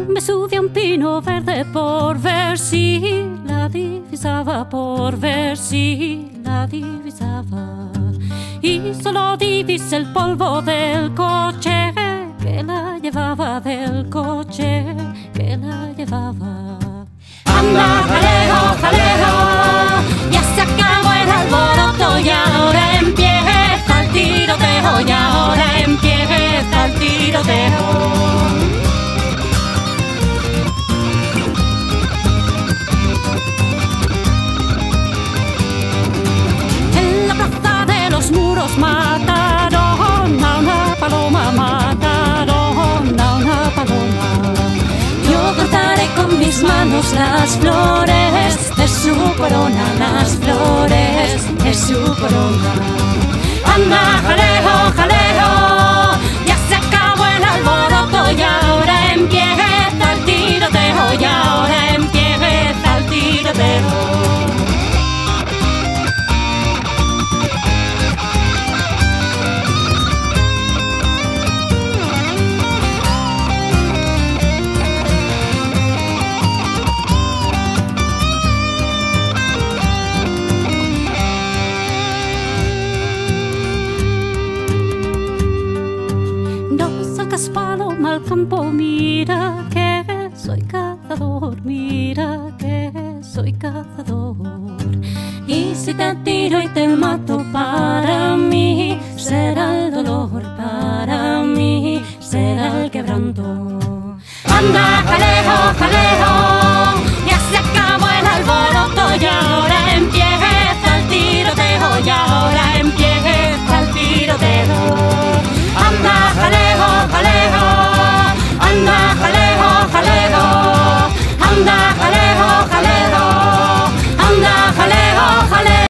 Me subí a un pino verde por ver si la divisaba, por ver si la divisaba. Y solo divisé el polvo del coche que la llevaba, del coche que la llevaba. Anda, jaleo, jaleo, ya se acabó el alboroto y ahora empieza el tiroteo, y ahora empieza el tiroteo. Mataron a una paloma, mataron a una paloma. Yo cortaré con mis manos las flores de su corona, las flores de su corona. Anda, jaleo, jaleo, ya se acabó el alboroto y ahora empieza el tiroteo, y ahora empieza el tiroteo. Paloma al campo, mira que soy cazador, mira que soy cazador. Y si te tiro y te mato, para mí será el dolor, para mí será el quebranto. Anda, jaleo, jaleo,